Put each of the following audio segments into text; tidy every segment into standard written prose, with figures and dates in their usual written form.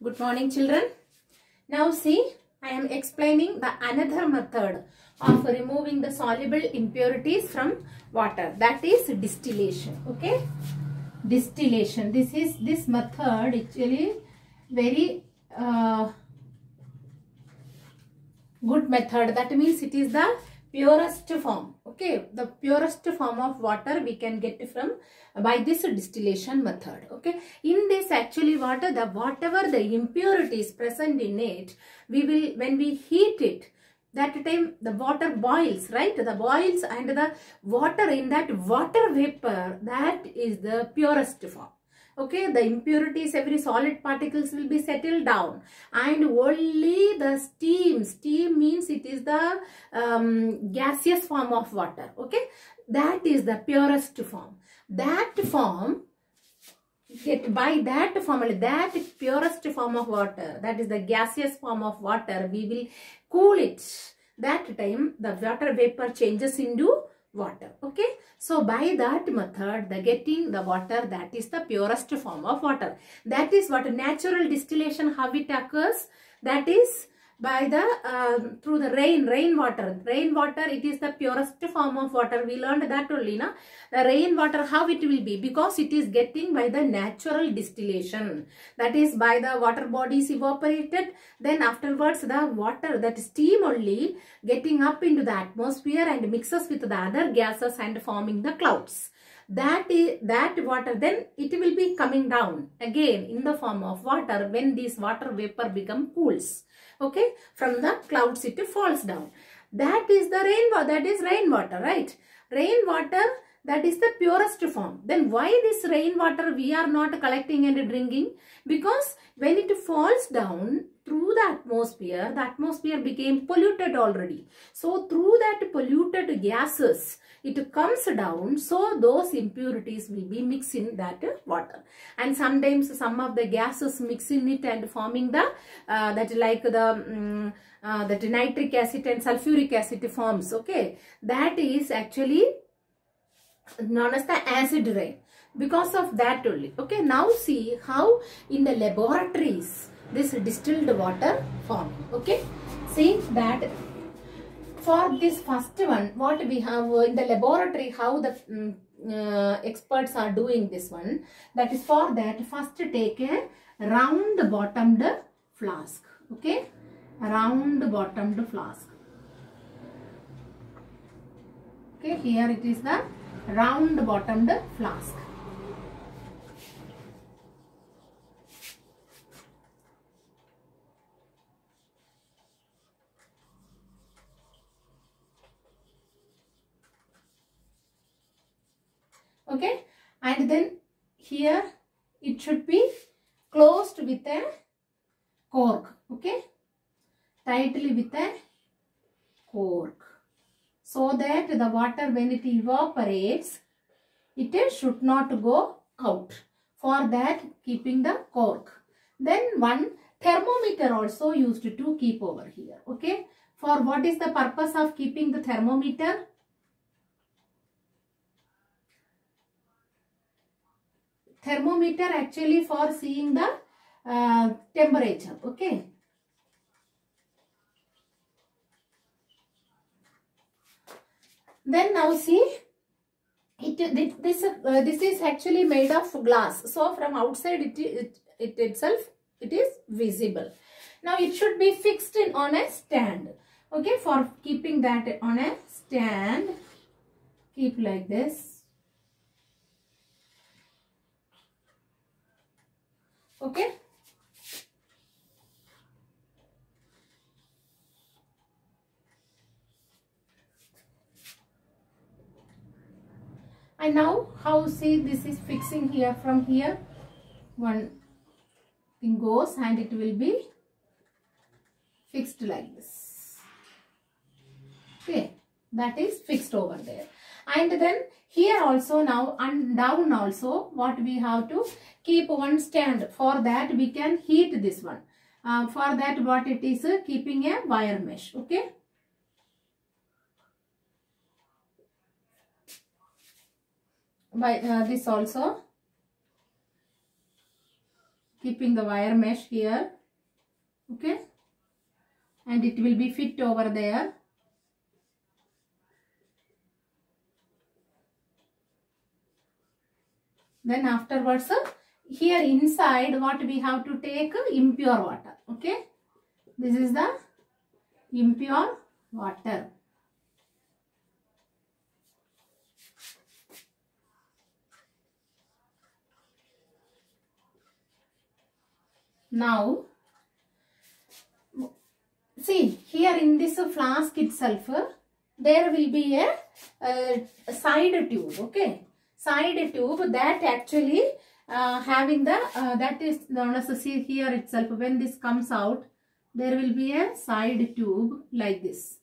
Good morning, children. Now see, I am explaining the another method of removing the soluble impurities from water. That is distillation. Okay, distillation. This method actually very good method. That means it is the purest form. Okay, the purest form of water we can get from by this distillation method. Okay, in this actually whatever the impurities present in it, we will, when we heat it, that time the water boils, right? The boils and the water in that water vapor, that is the purest form. Okay, the impurities, every solid particles will be settled down, and only the steam means it is the gaseous form of water. Okay, that is the purest form. That form, by that formula, that purest form of water, that is the gaseous form of water, we will cool it. That time the water vapor changes into water. Okay, so by that method, the getting the water, that is the purest form of water. That is what natural distillation, how it occurs, that is by the through the rainwater. It is the purest form of water. We learned that only, na? The rainwater, how it will be, because it is getting by the natural distillation, that is by the water bodies evaporated, then afterwards the water, that steam only getting up into the atmosphere and mixes with the other gases and forming the clouds. That water, then it will be coming down again in the form of water when this water vapor become cools. Okay, from the clouds it falls down. That is the rainwater, that is rainwater, right? Rainwater, that is the purest form. Then why this rainwater we are not collecting and drinking? Because when it falls down through the atmosphere became polluted already. So through that polluted gases, it comes down, so those impurities will be mixed in that water. And sometimes some of the gases mix in it and forming the, that like the, that nitric acid and sulfuric acid forms. Okay, that is actually known as the acid rain. Because of that only. Okay, now see how in the laboratories this distilled water formed. Okay, see that for this first one, what we have in the laboratory, how the experts are doing this one. That is, for that, first take a round bottomed flask. Okay, round bottomed flask. Okay, here it is the round bottomed flask. Okay, and then here it should be closed with a cork. Okay, tightly with a cork, so that the water, when it evaporates, it should not go out. For that, keeping the cork. Then one thermometer also used to keep over here. Okay, for what is the purpose of keeping the thermometer? Thermometer actually for seeing the temperature. Okay, then now see, this is actually made of glass, so from outside it itself it is visible. Now it should be fixed on a stand. Okay, for keeping that on a stand, keep like this. Okay, and now how, see, this is fixing here, from here one thing goes and it will be fixed like this. Okay, that is fixed over there. And then here also, now and down also, what we have to keep one stand. For that we can heat this one. For that, what it is, keeping a wire mesh. Okay, by this also keeping the wire mesh here, okay, and it will be fit over there. Then afterwards, here inside what we have to take? Impure water, okay. This is the impure water. Now, see here in this flask itself, there will be a side tube, okay. Side tube that actually having the, that is known as, see here itself, when this comes out, there will be a side tube like this.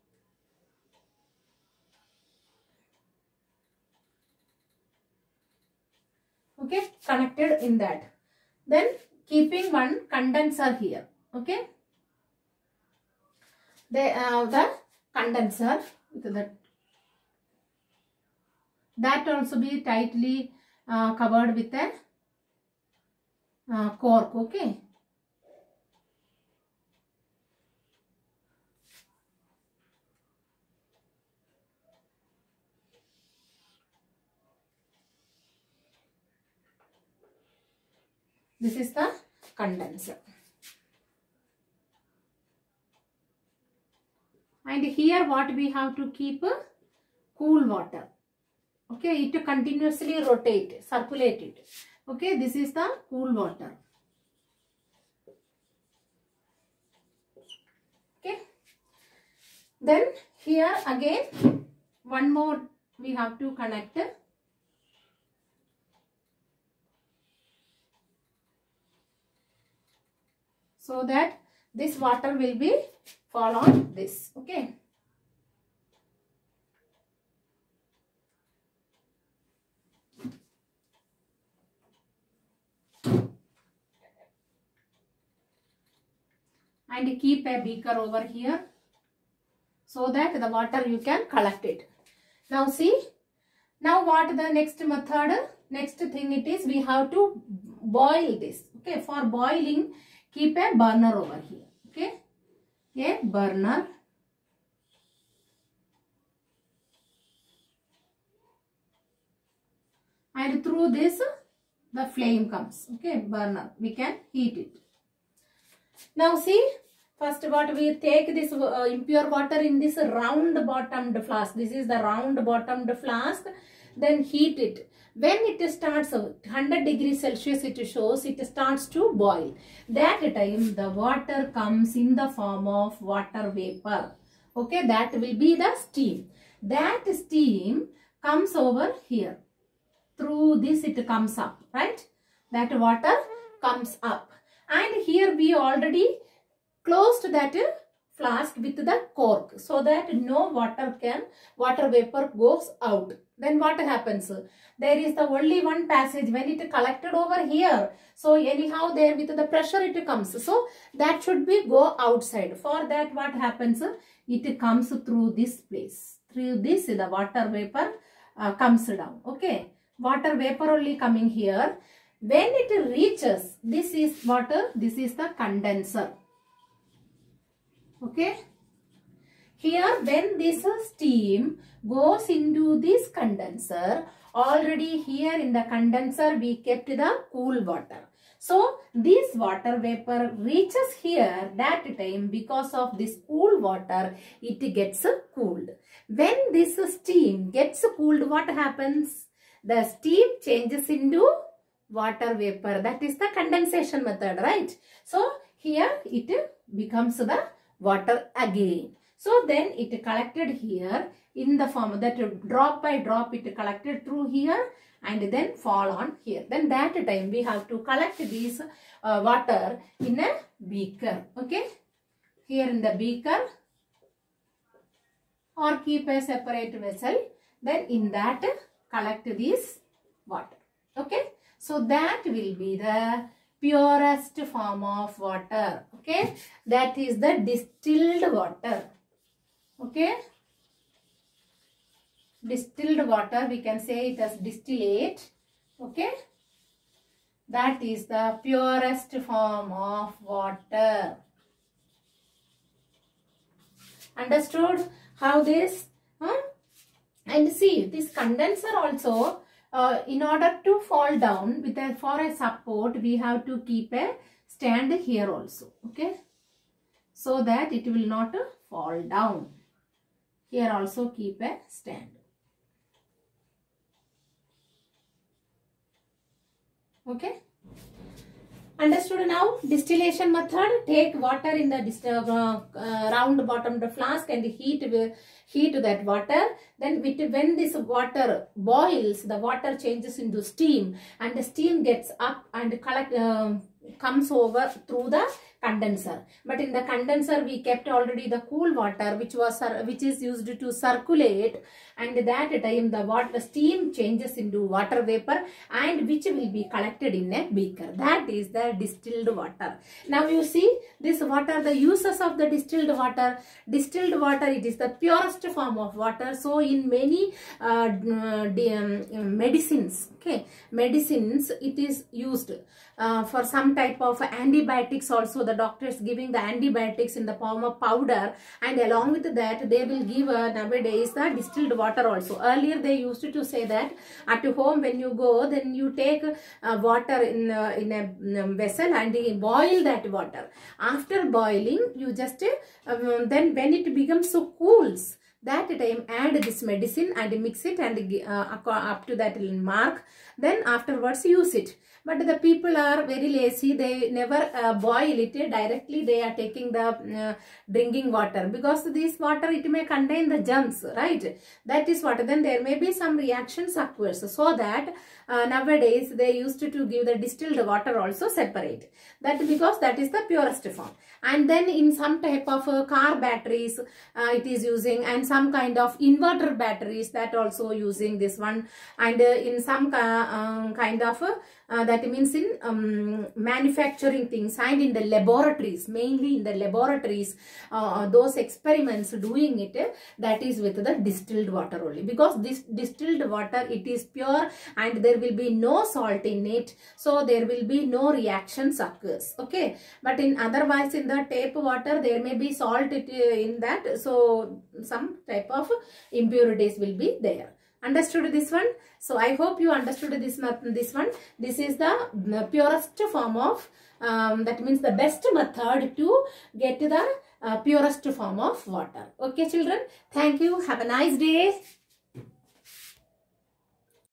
Okay, connected in that. Then keeping one condenser here, okay. The condenser with that also be tightly covered with a cork, okay. This is the condenser. And here what we have to keep? Cool water. Okay, it continuously rotate, circulate it. Okay, this is the cool water. Okay. Then here again one more we have to connect. So that this water will be fall on this, okay. And keep a beaker over here so that the water you can collect it. Now see, now what the next method? Next thing it is, we have to boil this, okay. For boiling, keep a burner over here, okay. A burner. And through this the flame comes, okay, burner, we can heat it. Now see, first what we take this impure water in this round bottomed flask. This is the round bottomed flask. Then heat it. When it starts 100 degrees Celsius, it shows it starts to boil. That time the water comes in the form of water vapor. Okay, that will be the steam. That steam comes over here. Through this it comes up, right? That water comes up. And here we already closed that flask with the cork so that no water vapor goes out. Then what happens? There is the only one passage when it collected over here. So anyhow there with the pressure it comes. So that should be go outside. For that what happens? It comes through this place. Through this the water vapor comes down. Okay. Water vapor only coming here. When it reaches, this is water, this is the condenser. Okay. Here when this steam goes into this condenser, already here in the condenser we kept the cool water. So this water vapor reaches here, that time because of this cool water it gets cooled. When this steam gets cooled, what happens? The steam changes into water vapor. That is the condensation method, right? So here it becomes the water again. So then it collected here in the form that drop by drop it collected through here and then fall on here. Then that time we have to collect this water in a beaker. Okay. Here in the beaker or keep a separate vessel. Then in that collect this water. Okay. So that will be the purest form of water. Okay. That is the distilled water. Okay. Distilled water, we can say it as distillate. Okay. That is the purest form of water. Understood how this? And see, this condenser also, in order to fall down for a support, we have to keep a stand here also. Okay, so that it will not fall down. Here also keep a stand. Okay. Understood now? Distillation method. Take water in the round bottomed flask and heat that water. Then when this water boils, the water changes into steam, and the steam gets up and comes over through the condenser. But in the condenser we kept already the cool water which is used to circulate, and that time the steam changes into water vapor and which will be collected in a beaker. That is the distilled water. Now you see this water, the uses of the distilled water. Distilled water, it is the purest form of water. So in many medicines, okay, medicines it is used. For some type of antibiotics also, the doctor is giving the antibiotics in the form of powder, and along with that they will give nowadays the distilled water also. Earlier they used to say that at home when you go, then you take water in a vessel and you boil that water. After boiling, you just then when it becomes so cools, that time add this medicine and mix it and up to that mark, then afterwards use it. But the people are very lazy, they never boil it directly, they are taking the drinking water, because this water it may contain the germs, right? That is what, then there may be some reactions occurs, so that nowadays they used to give the distilled water also separate, that because that is the purest form. And then in some type of car batteries it is using, and some kind of inverter batteries that also using this one, and in some kind of that means in manufacturing things, and in the laboratories, mainly in the laboratories, those experiments doing it, that is with the distilled water only, because this distilled water it is pure and there will be no salt in it, so there will be no reactions occurs. Okay, but in otherwise in the tap water there may be salt in that, so some type of impurities will be there. Understood this one? So I hope you understood this one. This is the purest form of that means the best method to get the purest form of water. Okay children, thank you, have a nice day.